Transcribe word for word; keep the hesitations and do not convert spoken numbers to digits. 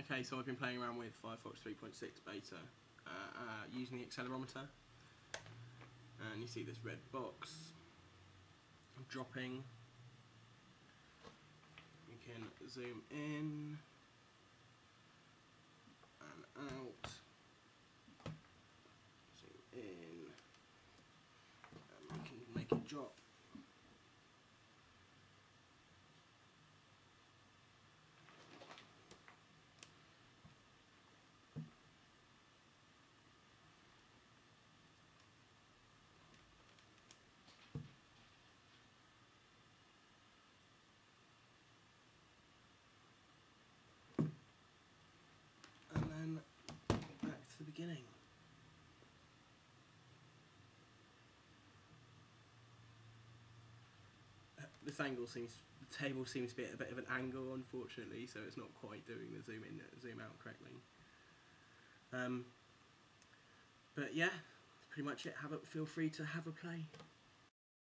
Okay, so I've been playing around with Firefox three point six beta uh, uh, using the accelerometer, and you see this red box. I'm dropping. You can zoom in and out, zoom in, and we can make it drop. And then back to the beginning. This angle seems, the table seems to be at a bit of an angle, unfortunately, so it's not quite doing the zoom in, zoom out correctly. Um, but yeah, that's pretty much it. Have a, feel free to have a play.